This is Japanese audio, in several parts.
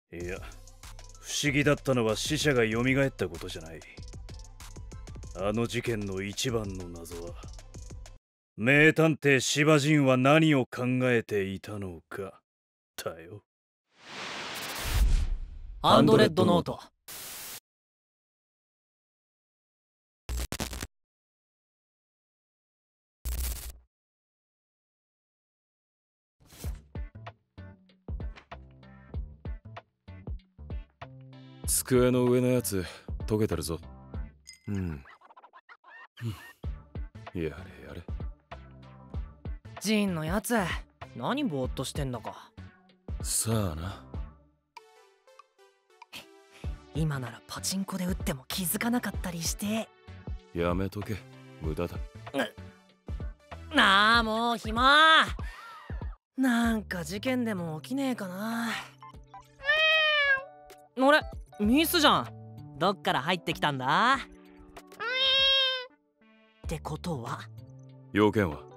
いや、不思議だったのは死者が蘇ったことじゃない。あの事件の一番の謎は、名探偵シバジンは何を考えていたのかだよ。 ハンドレッドノート。 机の上のやつ溶けてるぞ。やれやれ。 ジンのやつ何ぼーっとしてんだか。 さあな。 今ならパチンコで打っても気づかなかったりして。 やめとけ、無駄だ。 なあ、もう暇。なんか事件でも起きねえかな。あれ、ミスじゃん。どっから入ってきたんだってことは、 要件は？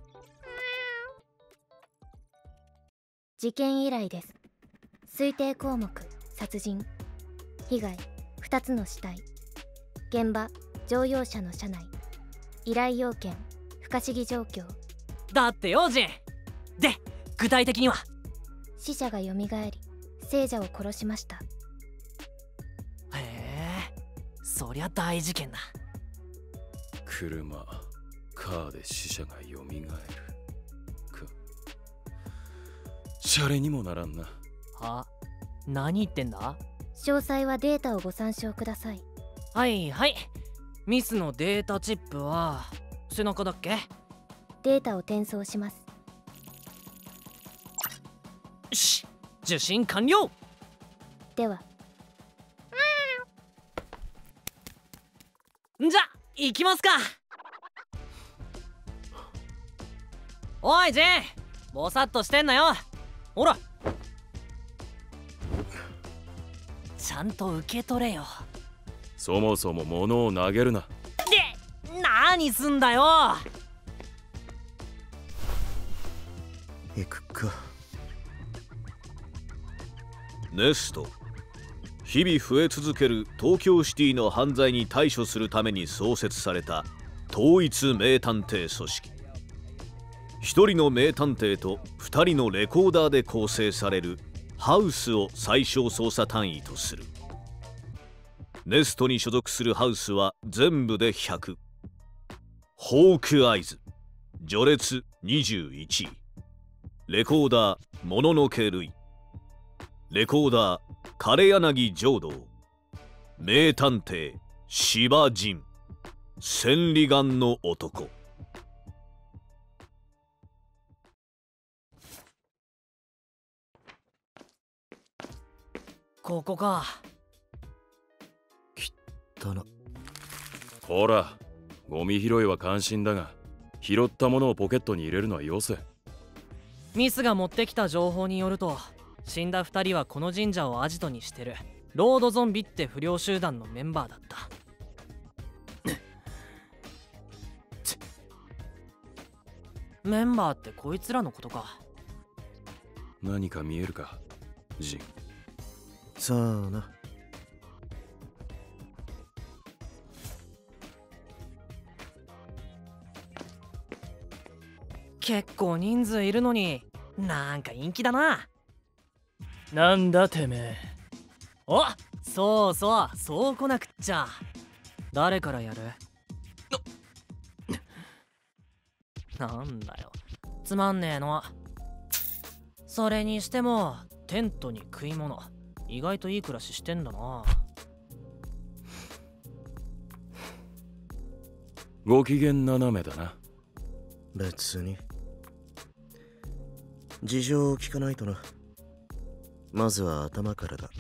事件依頼です。推定項目殺人、被害2つの死体、現場乗用車の車内、依頼要件不可思議状況。 だってよジン。で具体的には？ 死者が蘇り聖者を殺しました。 へえ、そりゃ大事件だ。 車、カーで死者が蘇るか。シャレにもならんな。 は？何言ってんだ？ 詳細はデータをご参照ください。 はいはい。ミスのデータチップは背中だっけ？ データを転送します。 よし、受信完了。 ではじゃ行きますか。おいジェン、ぼさっとしてんなよ。ほら、ちゃんと受け取れよ。 そもそも物を投げるな。 で、何すんだよ。 行くか。 ネスト、日々増え続ける東京シティの犯罪に対処するために創設された統一名探偵組織。一人の名探偵と二人のレコーダーで構成されるハウスを最小捜査単位とする。ネストに所属するハウスは全部で100。ホークアイズ序列21、レコーダーもののけ類、レコーダー枯柳浄土、名探偵芝仁、千里眼の男。 ここか。 だな。 ほら、ゴミ拾いは関心だが、拾ったものをポケットに入れるのはよせ。 ミスが持ってきた情報によると、死んだ2人はこの神社をアジトにしてるロードゾンビって不良集団のメンバーだった。メンバーってこいつらのことか。 何か見えるか、ジン。 さあな。 結構人数いるのになんか陰気だな。 なんだてめえ。 お、そうそう、そう来なくっちゃ。誰からやる？なんだよ、つまんねえの。それにしてもテントに食い物、意外といい暮らししてんだな。 ご機嫌斜めだな。 別に。事情を聞かないとな。まずは頭からだ。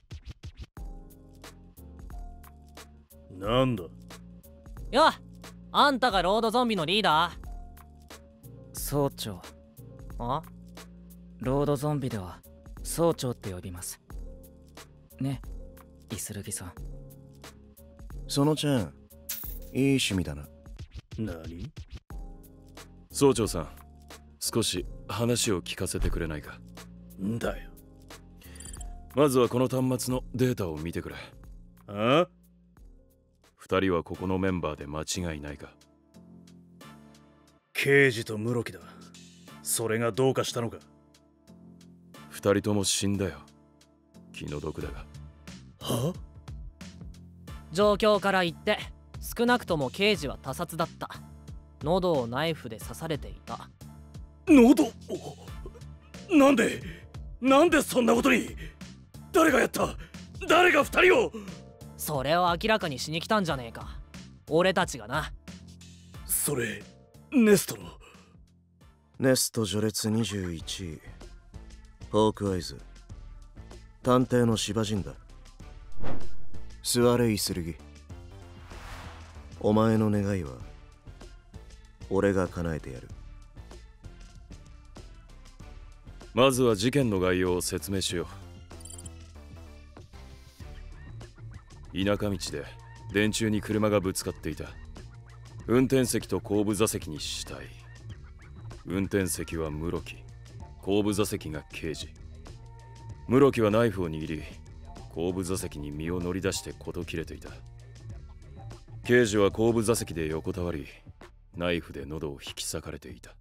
なんだよ、あんたがロードゾンビのリーダー？ 総長。 あ？ ロードゾンビでは総長って呼びます。ね、イスルギさん。 そのちゃん、いい趣味だな。 何？ 総長さん、少し話を聞かせてくれないか。 んだよ。 まずはこの端末のデータを見てくれ。 あ？ 二人はここのメンバーで間違いないか？ 刑事と室木だ。それがどうかしたのか？ 二人とも死んだよ。気の毒だが。 は？ 状況から言って少なくとも刑事は他殺だった。喉をナイフで刺されていた。 喉？なんでそんなことに？誰がやった？誰が二人を？ それを明らかにしに来たんじゃねえか。俺たちがな。 それネストの。 ネスト序列21位ホークアイズ探偵の芝人だ。座れイスルギ。お前の願いは俺が叶えてやる。 まずは事件の概要を説明しよう。田舎道で電柱に車がぶつかっていた。運転席と後部座席に死体。運転席は室木、後部座席が刑事。室木はナイフを握り、後部座席に身を乗り出して事切れていた。刑事は後部座席で横たわり、ナイフで喉を引き裂かれていた。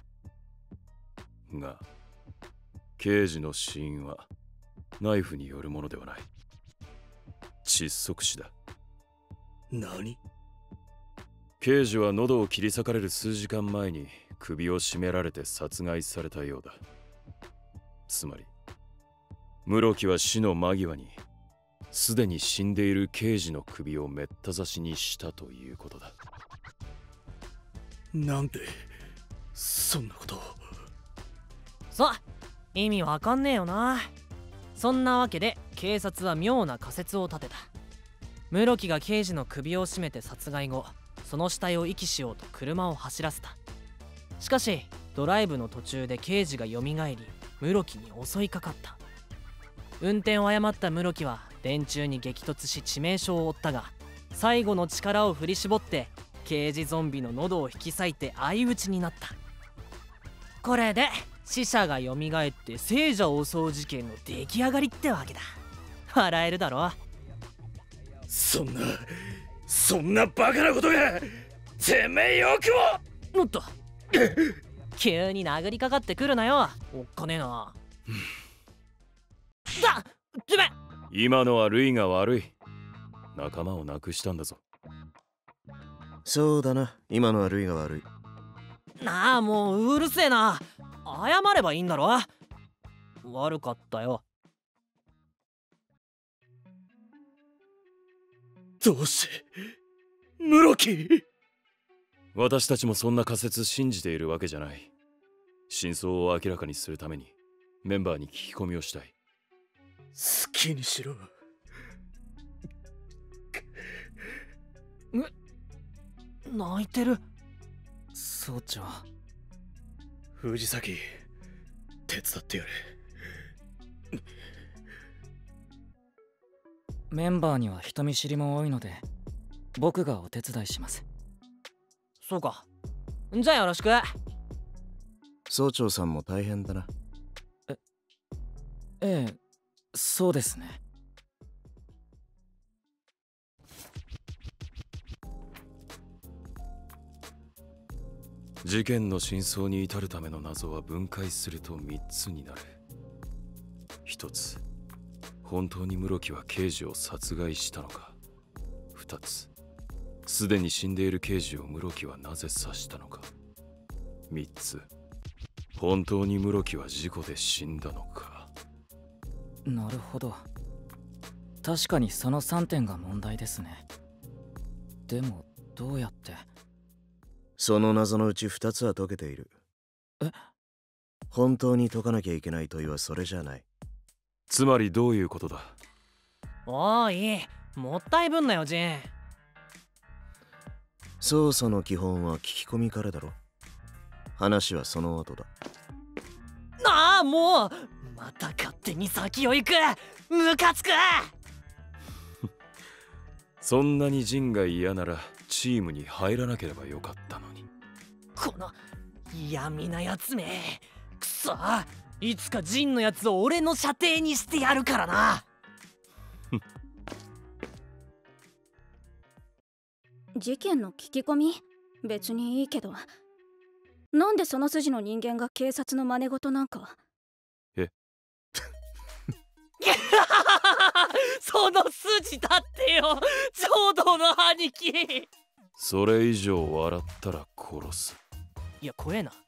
が刑事の死因はナイフによるものではない。窒息死だ。 何？ 刑事は喉を切り裂かれる数時間前に首を絞められて殺害されたようだ。つまり室木は死の間際にすでに死んでいる刑事の首をめった刺しにしたということだ。 なんでそんなことを。 意味わかんねえよな。そんなわけで警察は妙な仮説を立てた。室木が刑事の首を絞めて殺害後、その死体を遺棄しようと車を走らせた。しかしドライブの途中で刑事が蘇り室木に襲いかかった。運転を誤った室木は電柱に激突し致命傷を負ったが、最後の力を振り絞って刑事ゾンビの喉を引き裂いて相打ちになった。これで死者が蘇って聖者を襲う事件の出来上がりってわけだ。笑えるだろ。 そんなバカなことが。てめえよくも。 おっと急に殴りかかってくるなよ。おっかねえな。てめえ。 今のはルイが悪い。仲間を亡くしたんだぞ。 そうだな、今のはルイが悪い。 なあ、もううるせえな。謝ればいいんだろ。悪かったよ。 どうして室木？ 私たちもそんな仮説信じているわけじゃない。真相を明らかにするためにメンバーに聞き込みをしたい。 好きにしろ。 泣いてる。 総長。 藤崎、手伝ってやれ。 メンバーには人見知りも多いので僕がお手伝いします。 そうか。じゃあよろしく。 総長さんも大変だな。 ええ、そうですね。 事件の真相に至るための謎は分解すると3つになる。1つ、本当に室木は刑事を殺害したのか。2つ、すでに死んでいる刑事を室木はなぜ刺したのか。3つ、本当に室木は事故で死んだのか。 なるほど。確かにその3点が問題ですね。でもどうやって。 その謎のうち2つは解けている。本当に解かなきゃいけない問いはそれじゃない。 つまりどういうことだ。 おーい、もったいぶんなよジン。 捜査の基本は聞き込みからだろ。話はその後だ。 ああ、もうまた勝手に先を行く。ムカつく。 そんなにジンが嫌ならチームに入らなければよかったのに。 この嫌味なやつめ。くそ、 いつかジンのやつを俺の射程にしてやるからな。 事件の聞き込み別にいいけど、なんでその筋の人間が警察の真似事なんか。 その筋だってよ、超道の兄貴。 それ以上笑ったら殺す。 いや怖えな。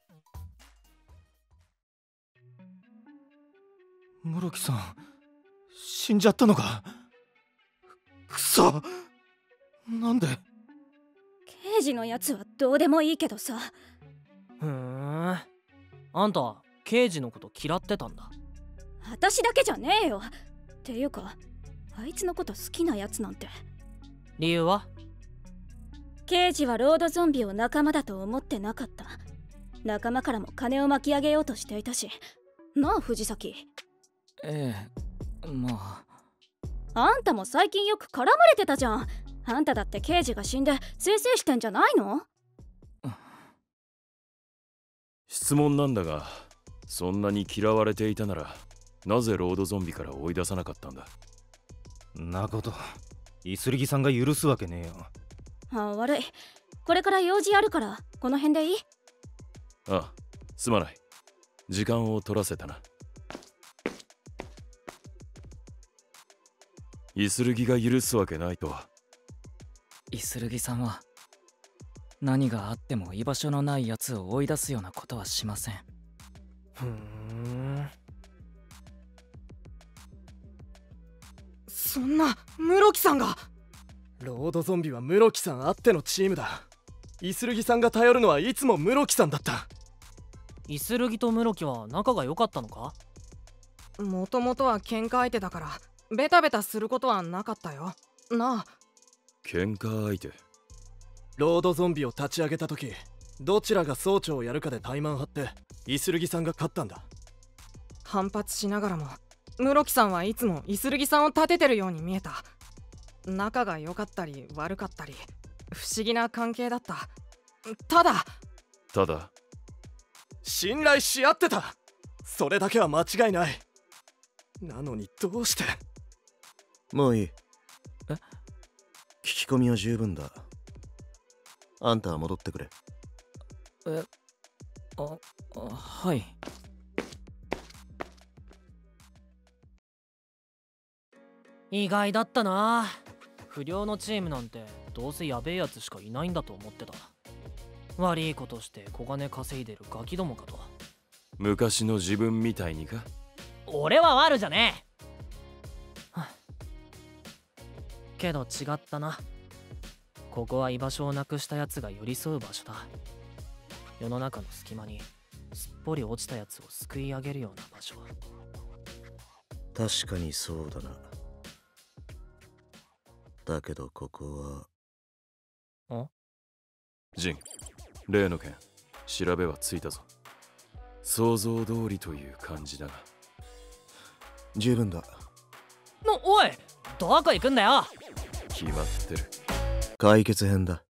室木さん死んじゃったのか。くそ、なんで。 刑事のやつはどうでもいいけどさ。 ふーん、あんた刑事のこと嫌ってたんだ。 私だけじゃねえよ。っていうかあいつのこと好きなやつなんて。 理由は？ 刑事はロードゾンビを仲間だと思ってなかった。仲間からも金を巻き上げようとしていたしなあ藤崎。 ええ、まあ。 あんたも最近よく絡まれてたじゃん。あんただって刑事が死んでせいせいしてんじゃないの？ 質問なんだが、そんなに嫌われていたならなぜロードゾンビから追い出さなかったんだ。 なことイスリギさんが許すわけねえよ。 あ、悪い。これから用事あるからこの辺でいい？ あ、すまない。時間を取らせたな。イスルギが許すわけないとは。 イスルギさんは何があっても居場所のないやつを追い出すようなことはしません。 ふーん。 そんな室木さんが。ロードゾンビは室木さんあってのチームだ。イスルギさんが頼るのはいつも室木さんだった。 イスルギと室木は仲が良かったのか？ もともとは喧嘩相手だからベタベタすることはなかったよなあ。 喧嘩相手？ ロードゾンビを立ち上げた時、どちらが総長をやるかで怠慢張ってイスルギさんが勝ったんだ。反発しながらも室木さんはいつもイスルギさんを立ててるように見えた。仲が良かったり悪かったり不思議な関係だった。ただ信頼し合ってた。それだけは間違いない。なのにどうして。 もういい。聞き込みは十分だ。あんたは戻ってくれ。 はい。 意外だったな。不良のチームなんてどうせやべえやつしかいないんだと思ってた。悪いことして小金稼いでるガキどもかと。 昔の自分みたいにか？ 俺は悪じゃねえ。けど違ったな。ここは居場所をなくしたやつが寄り添う場所だ。世の中の隙間にすっぽり落ちたやつをすくい上げるような場所。 確かにそうだな。だけどここは。 ジン、例の件調べはついたぞ。想像通りという感じだが。 十分だ。 おい、どこ行くんだよ。 決まってる。 解決編だ。